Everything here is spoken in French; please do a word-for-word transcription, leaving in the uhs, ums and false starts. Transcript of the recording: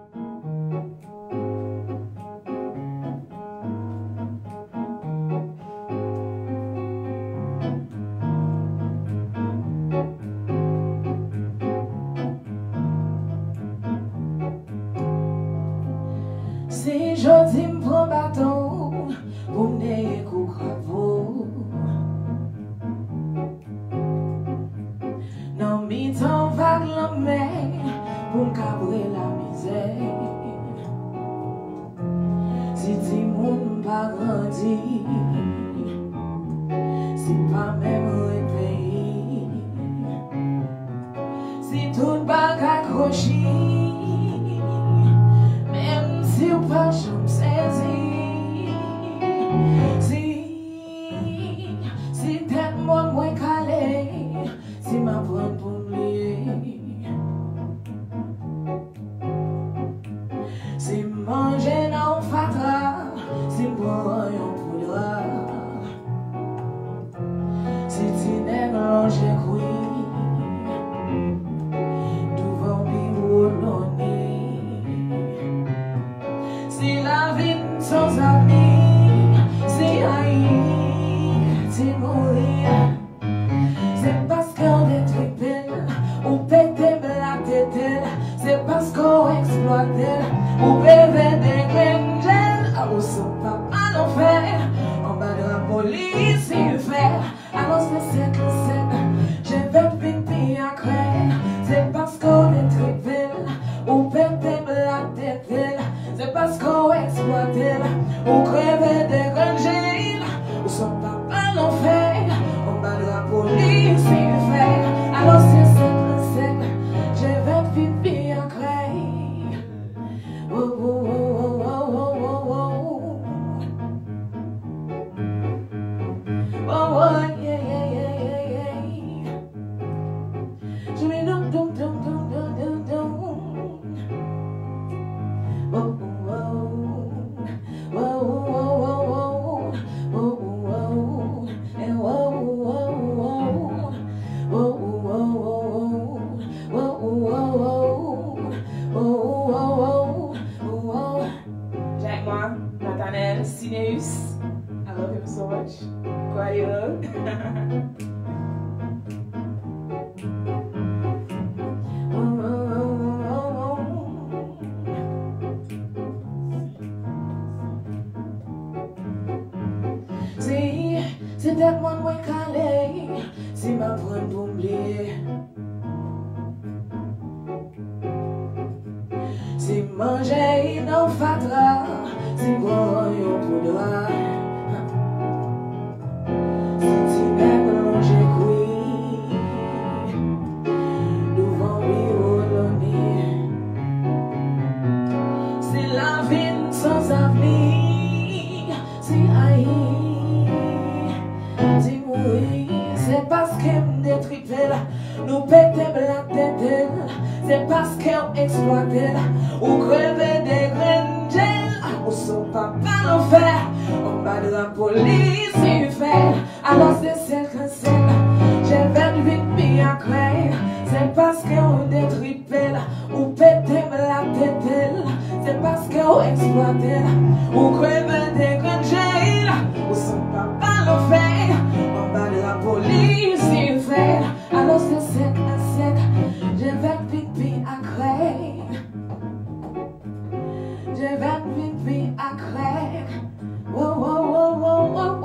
Si jodi m'prends bâton pour m'neye kou cravo, non mi tan vague la mer pour m'cabrer la misère. Si ti moun pa grandi, si pas même repayé, si tout bagay accroché, si ou pas j'me saisi, si, si tête moun mwen calé, si ma prenne pour m'oublier, si manger nan fatra, si m'boire yon poudre, si ti nèg longe koui, devant bibou l'oni. Si la vie sans amis, si aïe, si mourir, c'est parce qu'on détruit belle, ou pété la tête, c'est parce qu'on exploite elle, ou bébé des grenades, ou son papa l'enfer, en bas de la police, il fait, alors c'est siècle sept, j'ai fait pipi à craindre, c'est parce qu'on détruit belle, ou pété la tête, c'est parce qu'on exploite elle, ou crève des grandes, ou son papa l'enfer, en bas de la police, il fait, alors c'est sept, sept, j'ai fait pipi à craindre. Oh, oh, oh, oh, oh, oh, oh. Oh, oh, yeah, yeah, yeah, yeah, yeah. Je me dum dum dum dum dum dum dum. Oh, Jack Ma, Nathaniel, Cineus, I love him so much. Guardiola. Si, si tête moun mwen calé, si ma prenne pour m'oublier, si manger nan fatra, si boire yon poudre, si ti nèg longe koui, devant bibou l'oni, si la vie sans avenir, si aïe, si mourir, c'est parce qu'elle m'détruit là, nous pétons la tête, c'est parce qu'on exploite là, ou crever des graines gel, ou son papa l'enfer, en bas de la police il fait, alors c'est celle que c'est là, j'ai vingt-huit mille à craindre, c'est parce qu'on détruit là, ou pétons la tête, c'est parce qu'on exploite là, ou crever des graines gel, ou son papa l'enfer, en bas de la police il fait, alors c'est sec à sec, j'ai vingt pipi à craindre, j'ai vingt pipi à craindre, oh oh oh oh oh.